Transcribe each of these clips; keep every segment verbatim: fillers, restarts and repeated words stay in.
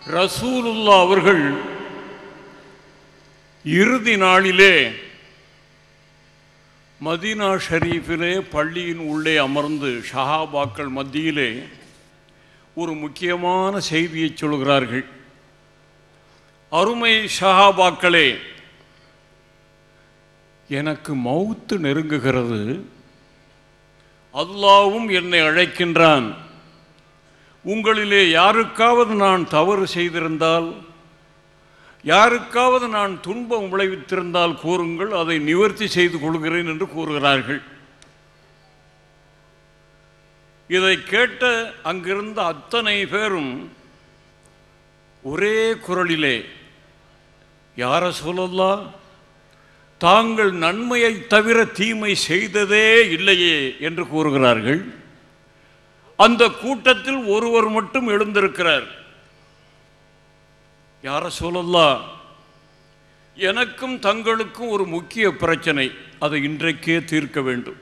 ரசூலுல்லாஹ் அவர்கள் இறுதி நாளிலே மதீனா ஷரீஃபிலே பள்ளியின் உள்ளே அமர்ந்து ஷஹாபாக்கள் மத்தியிலே ஒரு முக்கியமான செய்தியை சொல்கிறார்கள். அருமை ஷஹாபாக்களே, எனக்கு மௌத்து நெருங்குகிறது, அல்லாஹ்வும் என்னை அழைக்கின்றான். உங்களிலே யாருக்காவது நான் தவறு செய்திருந்தால், யாருக்காவது நான் துன்பம் விளைவித்திருந்தால் கூறுங்கள், அதை நிவர்த்தி செய்து கொள்கிறேன் என்று கூறுகிறார்கள். இதை கேட்ட அங்கிருந்த அத்தனை பேரும் ஒரே குரலிலே, யா ரசூலல்லாஹ், தாங்கள் நன்மையை தவிர தீமை செய்ததே இல்லையே என்று கூறுகிறார்கள். அந்த கூட்டத்தில் ஒருவர் மட்டும் எழுந்திருக்கிறார். யா ரசூலல்லாஹ், எனக்கும் தங்களுக்கும் ஒரு முக்கிய பிரச்சனை, அதை இன்றைக்கே தீர்க்க வேண்டும்.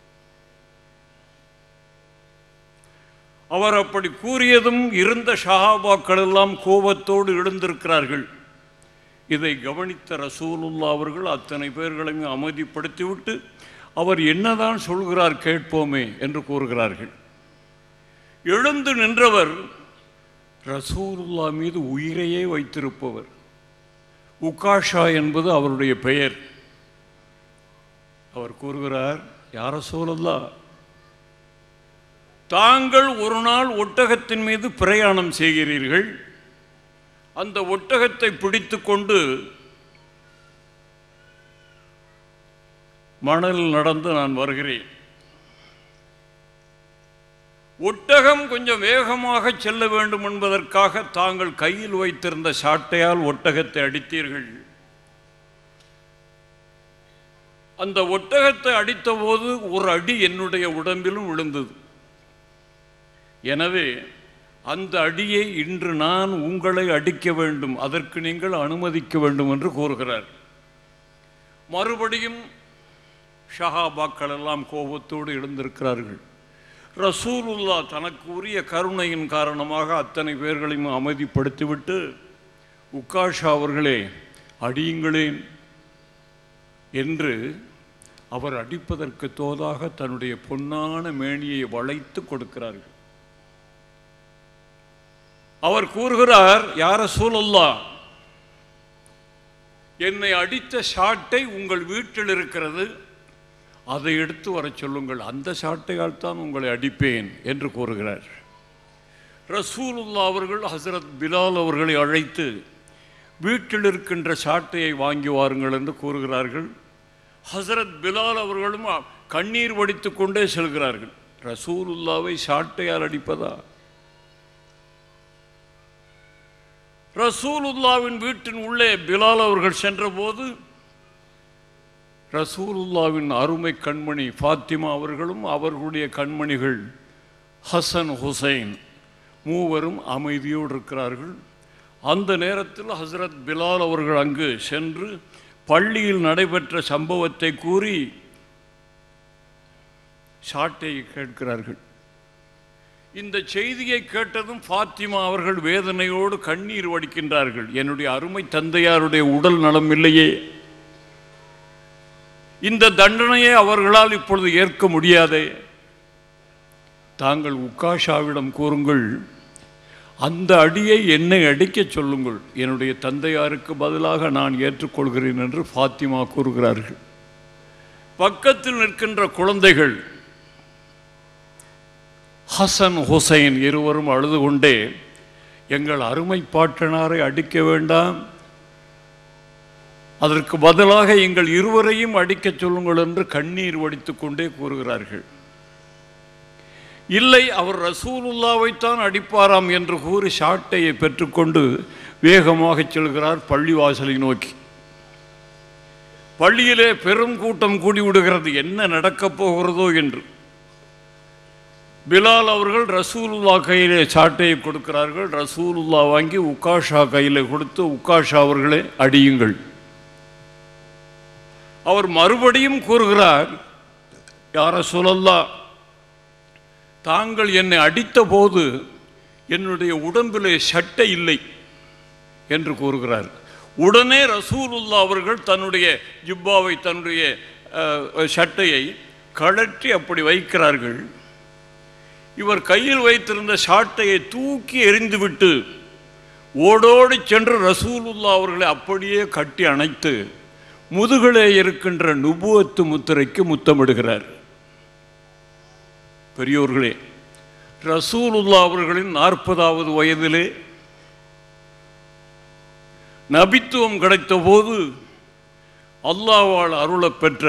அவர் அப்படி கூறியதும் இருந்த ஷஹாபாக்கள் எல்லாம் கோபத்தோடு எழுந்திருக்கிறார்கள். இதை கவனித்த ரசூலுல்லாஹ் அவர்கள் அத்தனை பேர்களையும் அமைதிப்படுத்திவிட்டு, அவர் என்னதான் சொல்கிறார் கேட்போமே என்று கூறுகிறார்கள். எழுந்து நின்றவர் ரசூலுல்லாஹ் மீது உயிரையே வைத்திருப்பவர். உகாஷா என்பது அவருடைய பெயர். அவர் கூறுகிறார், யா ரசூலல்லாஹ், தாங்கள் ஒரு நாள் ஒட்டகத்தின் மீது பிரயாணம் செய்கிறீர்கள். அந்த ஒட்டகத்தை பிடித்து கொண்டு மணல் நடந்து நான் வருகிறேன். ஒட்டகம் கொஞ்சம் வேகமாக செல்ல வேண்டும் என்பதற்காக தாங்கள் கையில் வைத்திருந்த சாட்டையால் ஒட்டகத்தை அடித்தீர்கள். அந்த ஒட்டகத்தை அடித்த போது ஒரு அடி என்னுடைய உடம்பிலும் விழுந்தது. எனவே அந்த அடியை இன்று நான் உங்களை அடிக்க வேண்டும், அதற்கு நீங்கள் அனுமதிக்க வேண்டும் என்று கூறுகிறார். மறுபடியும் ஷஹாபாக்கள் எல்லாம் கோபத்தோடு எழுந்திருக்கிறார்கள். ரசூலுல்லாஹ் தனக்கு உரிய கருணையின் காரணமாக அத்தனை பேர்களையும் அமைதிப்படுத்திவிட்டு, உக்காஷா அவர்களே, அடியுங்களேன் என்று அவர் அடிப்பதற்கு தோதாக தன்னுடைய பொன்னான மேனியை வளைத்து கொடுக்கிறார்கள். அவர் கூறுகிறார், யா ரசூலல்லாஹ், என்னை அடித்த சாட்டை உங்கள் வீட்டில் இருக்கிறது, அதை எடுத்து வர சொல்லுங்கள், அந்த சாட்டையால் தான் உங்களை அடிப்பேன் என்று கூறுகிறார். ரசூலுல்லாஹ் அவர்கள் ஹஸரத் பிலால் அவர்களை அழைத்து வீட்டில் இருக்கின்ற சாட்டையை வாங்கி வாருங்கள் என்று கூறுகிறார்கள். ஹஸரத் பிலால் அவர்களும் கண்ணீர் வடித்து கொண்டே செல்கிறார்கள். ரசூலுல்லாவை சாட்டையால் அடிப்பதா? ரசூலுல்லாவின் வீட்டின் உள்ளே பிலால் அவர்கள் சென்றபோது ரசூலுல்லாவின் அருமை கண்மணி ஃபாத்திமா அவர்களும் அவர்களுடைய கண்மணிகள் ஹசன் ஹுசைன் மூவரும் அமைதியோடு இருக்கிறார்கள். அந்த நேரத்தில் ஹஸரத் பிலால் அவர்கள் அங்கு சென்று பள்ளியில் நடைபெற்ற சம்பவத்தை கூறி சாட்டையை கேட்கிறார்கள். இந்த செய்தியை கேட்டதும் ஃபாத்திமா அவர்கள் வேதனையோடு கண்ணீர் வடிக்கின்றார்கள். என்னுடைய அருமை தந்தையாருடைய உடல் நலம் இல்லையே, இந்த தண்டனையை அவர்களால் இப்பொழுது ஏற்க முடியாதே, தாங்கள் உக்காஷாவிடம் கூறுங்கள், அந்த அடியை என்னை அடிக்க சொல்லுங்கள், என்னுடைய தந்தையாருக்கு பதிலாக நான் ஏற்றுக்கொள்கிறேன் என்று ஃபாத்திமா கூறுகிறார்கள். பக்கத்தில் நிற்கின்ற குழந்தைகள் ஹசன் ஹுசைன் இருவரும் அழுது கொண்டே, எங்கள் அருமை பாட்டனாரை அடிக்க வேண்டாம், அதற்கு பதிலாக எங்கள் இருவரையும் அடிக்க சொல்லுங்கள் என்று கண்ணீர் வடித்து கொண்டே கூறுகிறார்கள். இல்லை, அவர் ரசூலுல்லாவைத்தான் அடிப்பாராம் என்று கூறி சாட்டையை பெற்றுக்கொண்டு வேகமாக செல்கிறார் பள்ளிவாசலை நோக்கி. பள்ளியிலே பெரும் கூட்டம் கூடிவிடுகிறது, என்ன நடக்கப் போகிறதோ என்று. பிலால் அவர்கள் ரசூலுல்லா கையிலே சாட்டையை கொடுக்கிறார்கள். ரசூலுல்லா வாங்கி உக்காஷா கையில் கொடுத்து, உக்காஷா அவர்களே அடியுங்கள். அவர் மறுபடியும் கூறுகிறார், யா ரசூலல்லாஹ், தாங்கள் என்னை அடித்த போது என்னுடைய உடம்பிலே சட்டை இல்லை, என்று கூறுகிறார். உடனே ரசூலுல்லா அவர்கள் தன்னுடைய ஜிப்பாவை, தன்னுடைய சட்டையை கழற்றி அப்படி வைக்கிறார்கள். இவர் கையில் வைத்திருந்த சாட்டையை தூக்கி எறிந்துவிட்டு ஓடோடி சென்று ரசூலுல்லா அவர்களை அப்படியே கட்டி அணைத்து முதுகிலே இருக்கின்ற நுபுவத்து முத்திரைக்கு முத்தமிடுகிறார். பெரியோர்களே, ரசூலுல்லா அவர்களின் நாற்பதாவது வயதிலே நபித்துவம் கிடைத்த போது அல்லாஹ்வால் அருளப் பெற்ற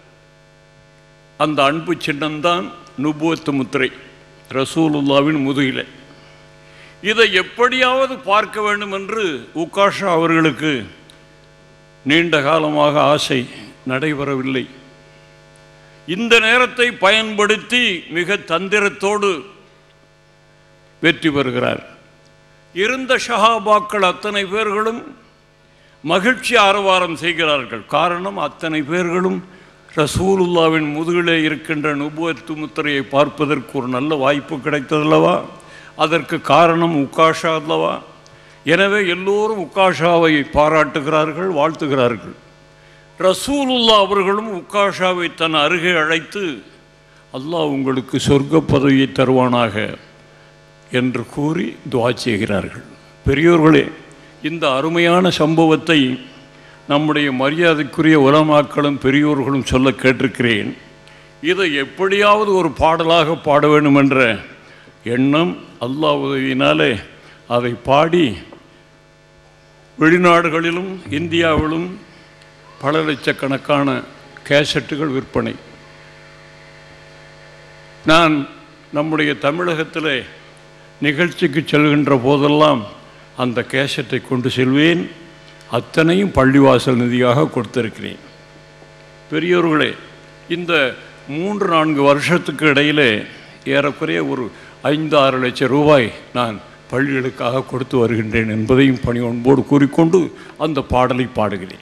அந்த அன்பு சின்னம்தான் நுபுவத்து முத்திரை ரசூலுல்லாவின் முதுகிலே. இதை எப்படியாவது பார்க்க வேண்டும் என்று உக்காஷா அவர்களுக்கு நீண்ட காலமாக ஆசை, நடைபெறவில்லை. இந்த நேரத்தை பயன்படுத்தி மிக தந்திரத்தோடு வெற்றி பெறுகிறார். இருந்த ஷஹாபாக்கள் அத்தனை பேர்களும் மகிழ்ச்சி ஆரவாரம் செய்கிறார்கள். காரணம், அத்தனை பேர்களும் ரசூலுல்லாவின் முதுகிலே இருக்கின்ற நுபுவத்து முத்திரையை பார்ப்பதற்கு ஒரு நல்ல வாய்ப்பு கிடைத்ததல்லவா? அதற்கு காரணம் உக்காஷா அல்லவா? எனவே எல்லோரும் உக்காஷாவை பாராட்டுகிறார்கள், வாழ்த்துகிறார்கள். ரசூலுல்லா அவர்களும் உக்காஷாவை தன் அருகே அழைத்து, அல்லாஹ் உங்களுக்கு சொர்க்க பதவியை தருவானாக என்று கூறி துஆ செய்கிறார்கள். பெரியோர்களே, இந்த அருமையான சம்பவத்தை நம்முடைய மரியாதைக்குரிய உலமாக்களும் பெரியோர்களும் சொல்ல கேட்டிருக்கிறேன். இதை எப்படியாவது ஒரு பாடலாக பாட வேண்டும் என்ற எண்ணம் அல்லாஹ் உதவியினாலே அதை பாடி வெளிநாடுகளிலும் இந்தியாவிலும் பல லட்சக்கணக்கான கேசட்டுகள் விற்பனை. நான் நம்முடைய தமிழகத்தில் நிகழ்ச்சிக்கு செல்கின்ற போதெல்லாம் அந்த கேசட்டை கொண்டு செல்வேன். அத்தனையும் பள்ளிவாசல் நிதியாக கொடுத்திருக்கிறேன். பெரியோர்களே, இந்த மூன்று நான்கு வருஷத்துக்கு இடையிலே ஏறக்குறைய ஒரு ஐந்து ஆறு லட்சம் ரூபாய் நான் பள்ளிகளுக்காக கொடுத்து வருகின்றேன் என்பதையும் பணிவன்போடு கூறிக்கொண்டு அந்த பாடலை பாடுகிறேன்.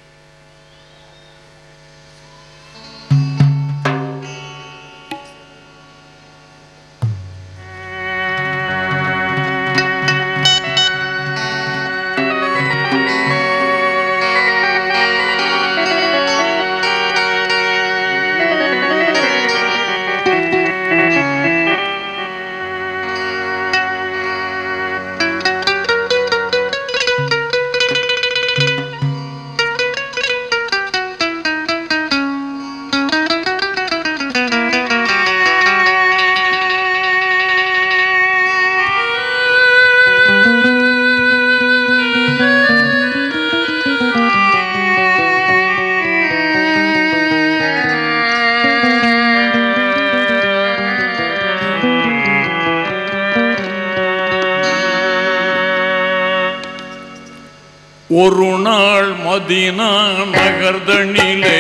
ஒரு நாள் மதீனா நகர்தனிலே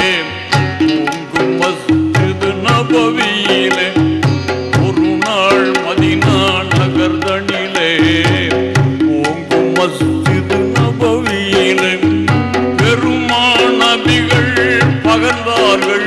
மஸ்ஜித் நபவியிலே, ஒரு நாள் மதீனா நகர்தனிலே ஓங்கும் மஸ்ஜித் நபவியிலே பெருமான் நபிகள் பகர்ந்தார்கள்.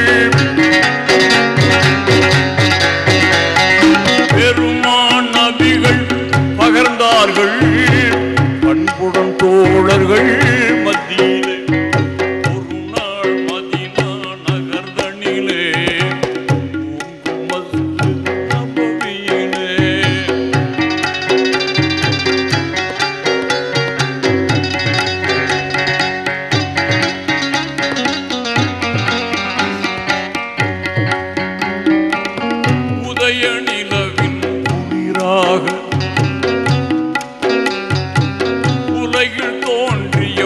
பெருமான் நபிகள் பகர்ந்தார்கள் பண்புடன் தோழர்கள் மத்தியிலே. ஒரு நாள் மதீனா நகர்தனிலே ஓங்கும் மஸ்ஜித் நபவியிலே உதய நிலவின் உயிராக உலகில் தோன்றிய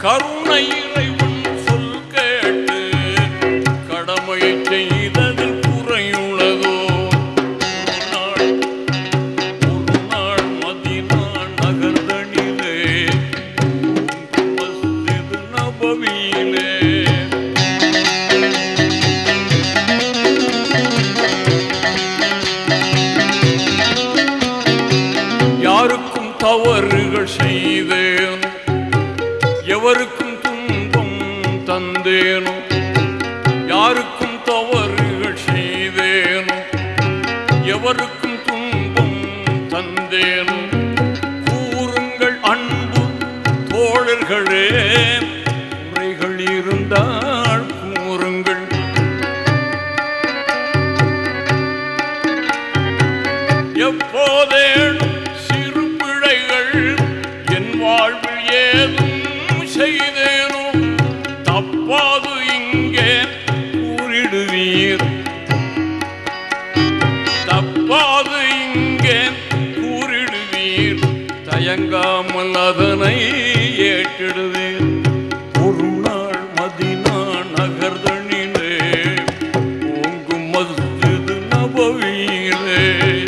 கருணை இறைவன் சொல் கேட்டு கடமை செய்ததில் குறையுள்ளதோ? ஒரு நாள் மதீனா நகர்தனிலே மஸ்ஜித் நபவியிலே யாருக்கும் தவறுகள் செய்தேன், எவருக்கும் துன்பம் தந்தேனோ? யாருக்கும் தவறுகள் செய்தேனோ, எவருக்கும் துன்பம் தந்தேனோ? கூறுங்கள் அன்பு தோழர்களே, குறைகள் இருந்தால் கூறுங்கள். எப்போதேனும் சிறு பிழைகள் என் வாழ்வில் ஏதும் செய்தேனோ? தப்பாது இங்கே கூறிடுவீர், தப்பாது இங்கே கூறிடுவீர். தயங்காமல் அதனை ஏற்றிடுவீர். ஒரு நாள் மதீனா நகர்தனிலே ஓங்கும் மஸ்ஜித் நபவியிலே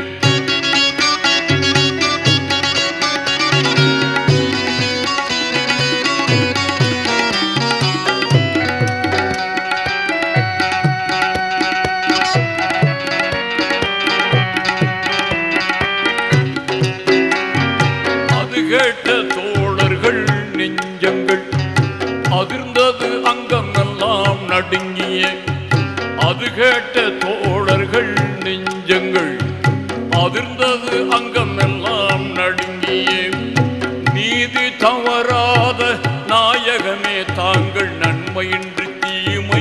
கேட்ட தோழர்கள் நெஞ்சங்கள் அதிர்ந்தது, அங்கமெல்லாம் நடுங்கிய. அது கேட்ட தோழர்கள் நெஞ்சங்கள் அதிர்ந்தது, அங்கமெல்லாம் நடுங்கிய. நீதி தவறாத நாயகமே தாங்கள் நன்மையின்றி தீமை,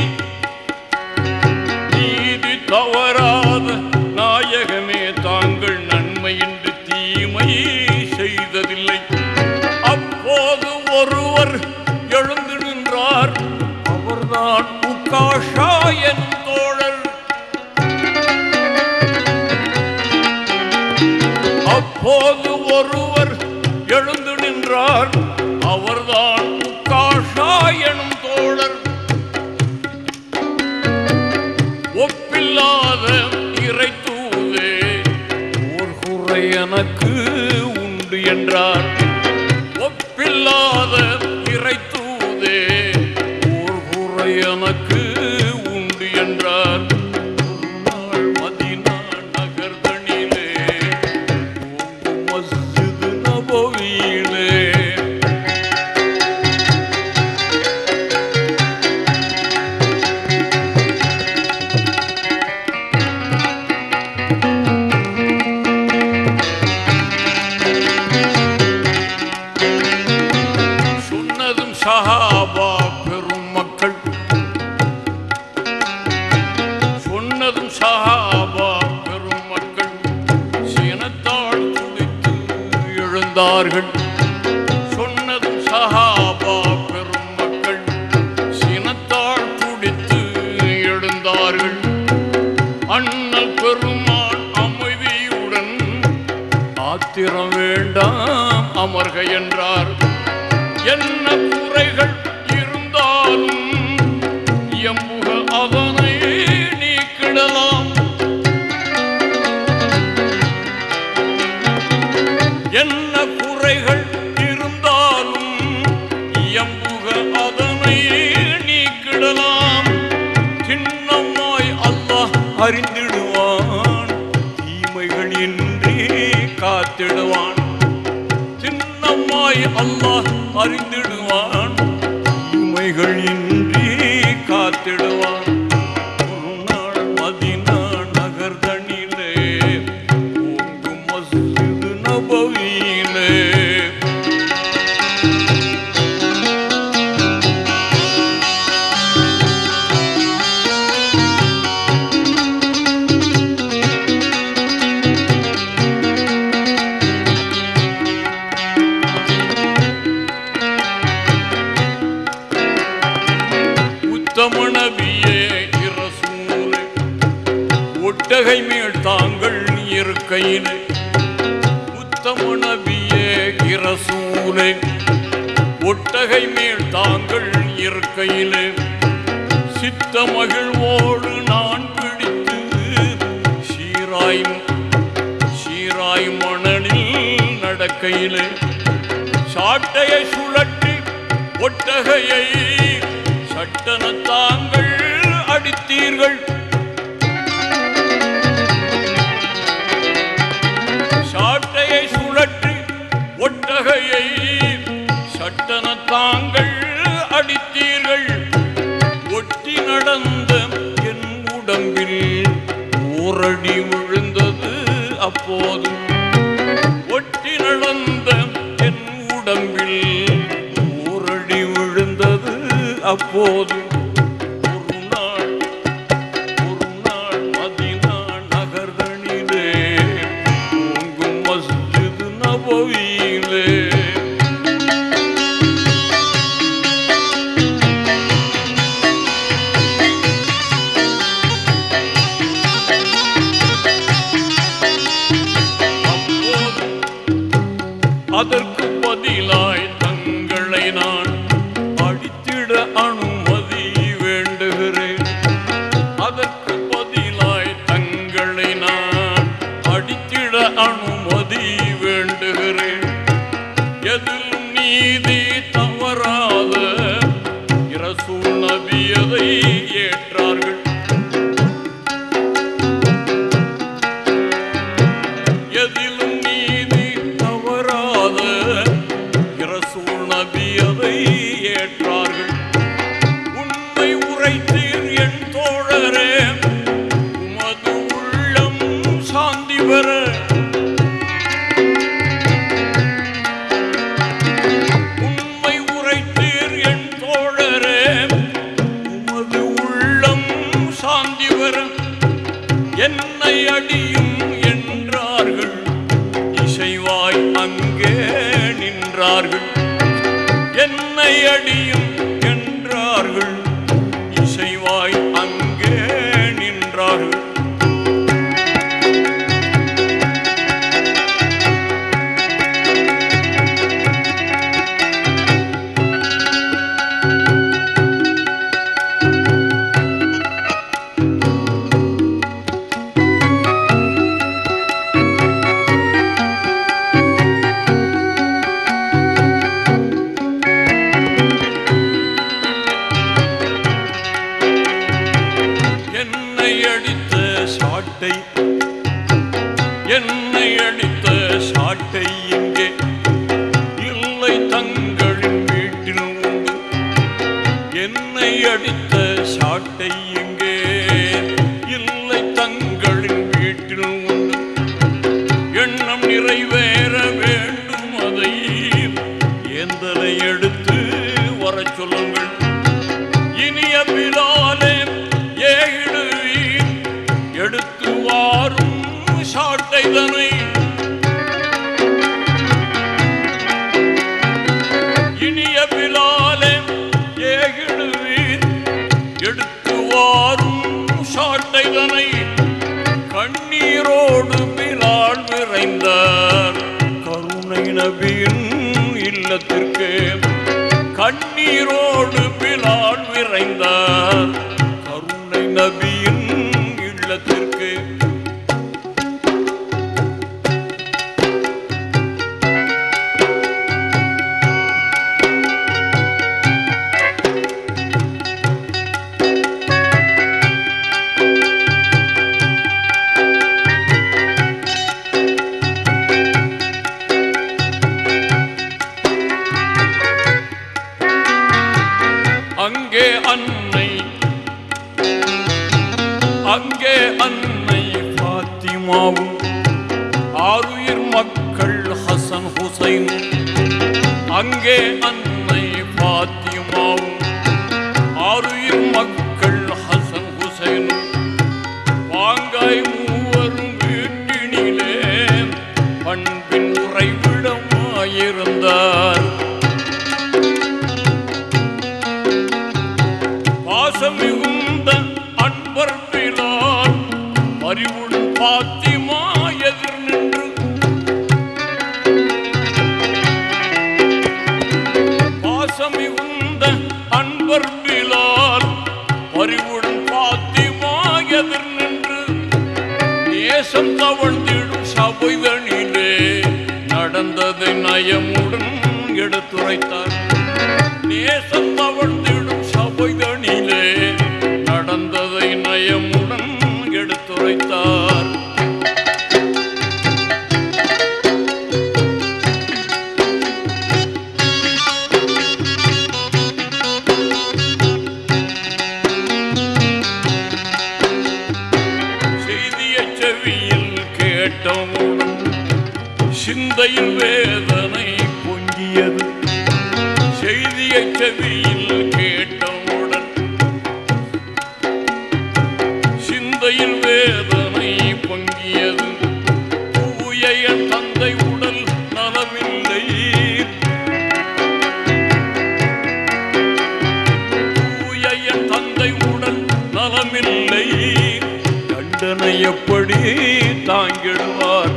நீதி தவறாத நாயகமே தாங்கள் நன்மையின்றி தீமை செய்ததில்லை. அப்போது ஒருவர் எழுந்து நின்றார், அவர்தான் உக்காஷா என் தோழர். அப்போது ஒருவர் எழுந்து நின்றார், அவர்தான் உக்காஷா எனும் தோழர். ஒப்பில்லாத இறை தூதே, ஓர் குறை எனக்கு உண்டு என்றார். ஒப்பில்லாத இறை தூதே, ஓர் குறை எனக்கு உண்டு என்றார். ஒரு நாள் மதீனா நகர்தனிலே ஓங்கும் மஸ்ஜித் நபவியிலே சஹாபா பெரும் மக்கள், சொன்னதும் சஹாபா பெரும் மக்கள் சீனத்தால் துடித்து எழுந்தார்கள். சொன்னதும் சஹாபா பெரும் மக்கள் சீனத்தால் துடித்து எழுந்தார்கள். அண்ணல் பெருமான் அமைதியுடன் ஆத்திரம் வேண்டாம் அமர்க என்றார். என்ன குறைகள் இருந்தாலும் எம்முக அதனை நீக்கிடலாம். என்ன குறைகள் இருந்தாலும் எம்முக அதனை நீக்கிடலாம். சின்னமாய் அல்லாஹ் அறிந்திடுவான், தீமைகள் இன்றி காத்திடுவான். சின்னமாய் அல்லாஹ் அறிந்திடுவான், தீமைகள் இன்றி காத்திடுவான். ஒரு நாள் மதீனா நகர்தனிலே ஓங்கும் மஸ்ஜித் நபவியிலே நபியே இரசூலே, ஒட்டகை மேல் தாங்கள் இருக்கையிலே. உத்தம நபியே இரசூலே, ஒட்டகை மேல் தாங்கள் இருக்கையிலே சித்த மகிழ்வோடு நான் பிடித்து சீராய் சீராய் மணலில் நடக்கையிலே சாட்டையை சுழற்றி ஒட்டகையை சட்டன தாங்கள் அடித்தீர்கள். சாட்டையை சுழற்றி ஒட்டகையை சட்டன தாங்கள் அடித்தீர்கள். ஒட்டி நடந்த என் உடம்பில் ஓரடி விழுந்தது அப்போது. ஒட்டி நடந்த என் உடம்பில் ஓரடி விழுந்தது அப்போது. ஒரு நாள் ஒரு நாள் மதீனா நகர்தனிலே ஓங்கும் மஸ்ஜித் நபவியிலே அதற்கு பதிலாய் தங்களை நான் அடித்திட அனுமதி வேண்டுகிறேன். அதற்கு பதிலாய் தங்களை நான் அடித்திட அனுமதி வேண்டுகிறேன். எதிலும் நீதி தவறாத ரசூல் நபியதை ஏற்றார்கள். எதிலும் நீதி தவறாத ரசூல் நபியதை ஏற்றார்கள். உண்மை உரைத்தீர் என் தோழரே, உமது உள்ளம் சாந்தி பெற. உண்மை உரைத்தீர் என் தோழரே, உமது உள்ளம் சாந்தி பெற. என்னை அடியும் என்றார்கள், இசைவாய் அங்கே நின்றார்கள். என்னை அடியும் என்றார்கள், இசைவாய் அங்கே நின்றார்கள். சாட்டை என்னை அடித்த சாட்டை இங்கே இல்லை தங்களின் வீட்டில் உண்டு. என்னை அடித்த சாட்டை இங்கே இல்லை தங்களின் வீட்டில் உண்டு. எண்ணம் நிறைவேற வேண்டும், அதை ஏந்தலை எடுத்து வர சொல்லுங்கள். இனிய பிலாலே ஏகிடுவீர், எடுத்து வாரும் சாட்டைதனை. இனிய பிலாலே ஏகிடுவீர், எடுத்து வாரும் சாட்டைதனை. கண்ணீரோடு பிலால் விரைந்தார் கருணை நபியின் இல்லத்திற்கு. கண்ணீரோடு பிலால் விரைந்தார் கருணை நபியின் இல்லத்திற்கு. அங்கே அன்னை அங்கே அன்னை பாத்திமாவும் ஆருயிர் மக்கள் ஹசன் ஹுசைன். அங்கே அன்னை பாத்திமாவும் ஆருயிர் மக்கள் ஹசன் ஹுசைன். வாங்காய் மூவரும் வீட்டினிலே பண்பின் உறைவிடமாயிருந்தார். பாசமிகுந்த அன்பர் பிலால் அறிவுடன் பாத்திமா எதிர் நின்று. நயமுடன் எடுத்துரைத்தார். நேசம் தவழ்ந்திடும் சபைதனிலே நடந்ததை நயமுடன் எடுத்துரைத்தார். சிந்தையில் வேதனை பொங்கியது. செய்தியை செவியில் கேட்டவுடன் சிந்தையில் வேதனை பொங்கியது. தூய என் தந்தை உடல் நலமில்லை. தூய என் தந்தை உடல் நலமில்லை. தண்டனை எப்படி தாங்கிடுவார்?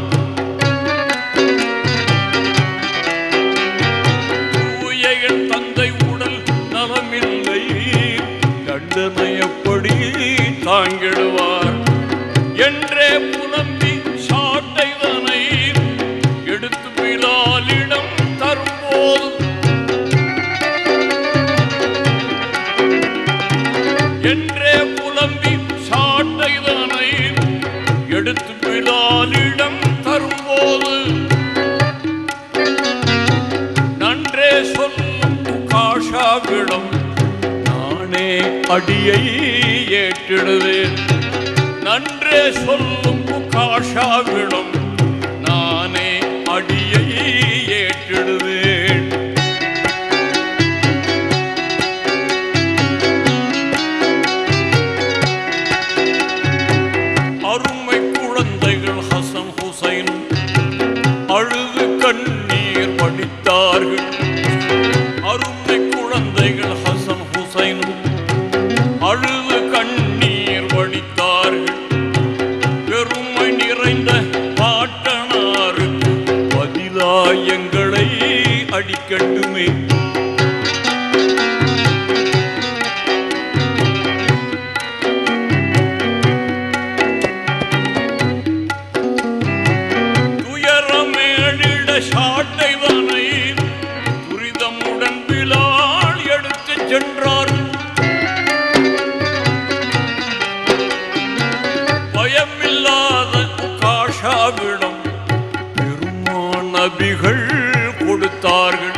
தந்தை உடல் நலமில்லை. தண்டனை எப்படி தாங்கிடுவார் என்றே புலம்பி சாட்டைதனை எடுத்து பிலாலிடம் தரும்போது என்றே புலம்பி சாட்டைதனை எடுத்து பிலாலிடம் தரும்போது நன்றே சொல் காஷாவிடம் நானே அடியை ஏற்றிடுவேன். நன்றே சொல்லும் காஷாவிடம் நானே அடியை ஏற்றிடுவேன். அருமை குழந்தைகள் ஹசன் ஹுசைன் அழுது கண்ணீர் வடித்தார்கள். அருமை குழந்தைகள் ஹசன் ஹுசைன் அழுது கண்ணீர் வடித்தார்கள். பெருமை நிறைந்த பாட்டனாருக்கு பதிலாய் எங்களை அடிக்கட்டுமே. துயரமேடிட சாட்டைதனை துரிதமுடன் பிலால் எடுத்து சென்றார். பயமில்லாத காஷாவிடம் பெருமான் நபிகள் கொடுத்தார்கள்.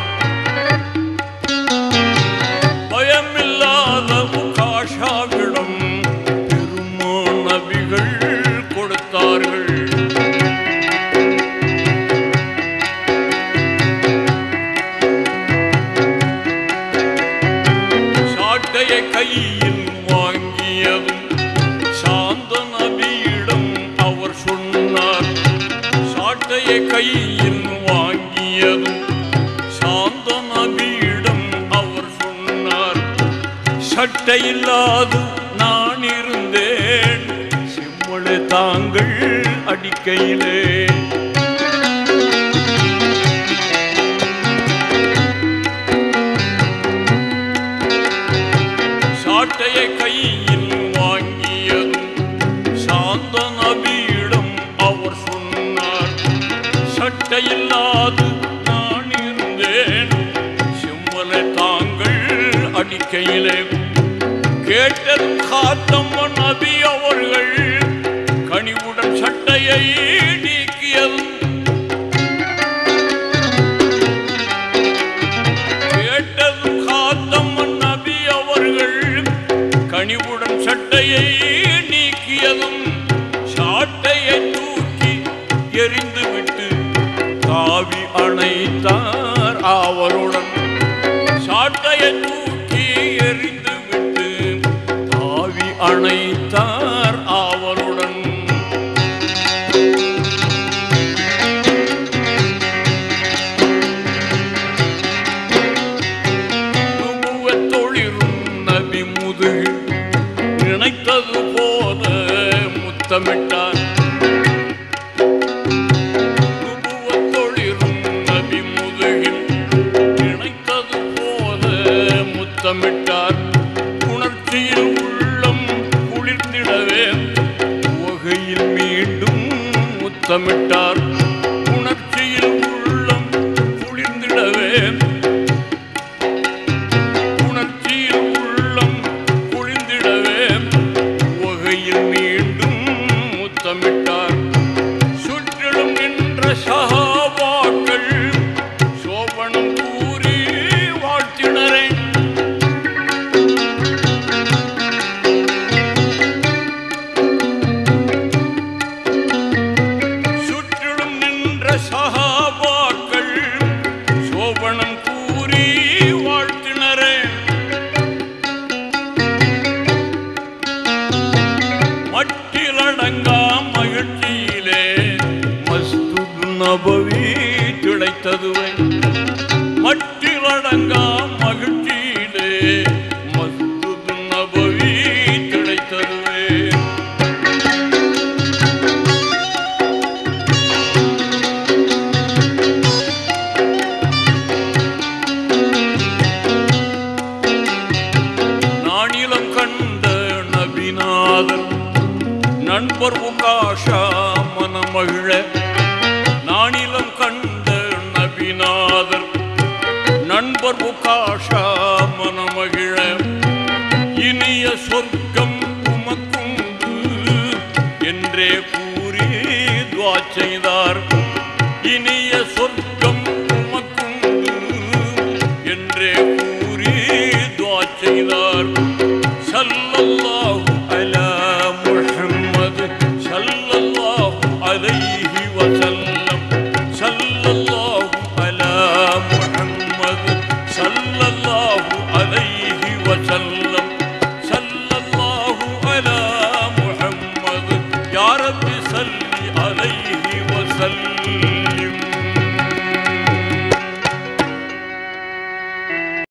பயமில்லாத காஷாவிடம் பெருமான் நபிகள் கொடுத்தார்கள். சாட்டையை கையில் வாங்கியதும் சாந்த நபியிடம் அவர் சொன்னார். சாட்டையை கையில் வாங்கியதும் சாந்த நபியிடம் அவர் சொன்னார். சட்டையில்லாது நான் இருந்தேன், செம்மலை தாங்கள் அடிக்கையிலே. சாட்டையை கையில் வாங்கியதும் சாந்த நபியிடம் அவர் சொன்னார். சட்டையில்லாது நான் இருந்தேன், செம்மலை தாங்கள் அடிக்கையிலே. கேட்டதும் காத்தம் நபி அவர்கள் கனிவுடன் சட்டையை நீக்கியதும் கேட்டதும் காத்தம் நபி அவர்கள் கனிவுடன் சட்டையை நீக்கியதும் சாட்டையை தூக்கி எறிந்துவிட்டு தாவி அணைத்தார் அவருடன். சாட்டையை தூக்கி எறிந்துவிட்டு தாவி அணைத்தார் அவருடன். தொழிலும் நபி முதுகு நினைத்தது போல முத்தமிட்டார். தொழிலும் நபி முதுகில் நினைத்த சஹாபாக்கள் சோபனம் கூறி வாழ்த்தினரே. சுற்றிலும் நின்ற சஹாபாக்கள் சோபனம் கூறி வாழ்த்தினரே. மட்டிலடங்கா மகிழ்ச்சியிலே மஸ்ஜிது நபவி திளைத்ததுவே. மட்டிலடங்கா மகிழ்ச்சியிலே மஸ்ஜிது நபவி திளைத்ததுவே. நானிலம் கண்ட நபிநாதர் நண்பர் உகாஷா மனமகிழ. நானிலம் கண்ட நபிநாதர் நண்பர் உகாஷா